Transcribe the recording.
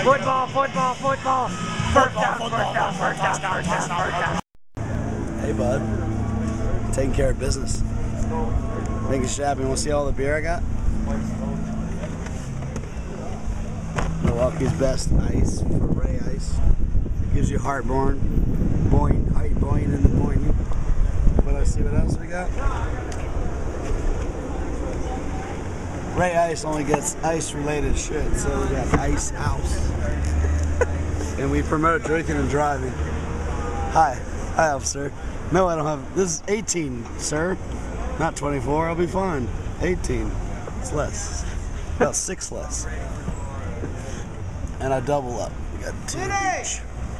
Football, football, football. First down, first down, first down, first down, first down. Hey, bud. Taking care of business. Making shit happen. You want to see all the beer I got? Milwaukee's best ice for Ray Ice. Gives you heartburn. Boing, boing in the morning. But let's see what else we got. Ray Ice only gets ice-related shit, so we got Ice House. And we promote drinking and driving. Hi, officer. No, I don't have. This is 18, sir. Not 24. I'll be fine. 18. It's less. About 6 less. And I double up. We got 2 each.